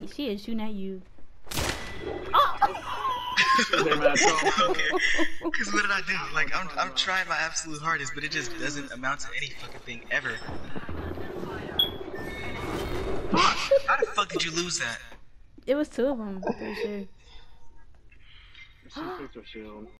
She is shooting at you. Okay. Cause what did I do? Like I'm trying my absolute hardest, but it just doesn't amount to any fucking thing ever. Fuck! How the fuck did you lose that? It was two of them, pretty sure. She takes her shield.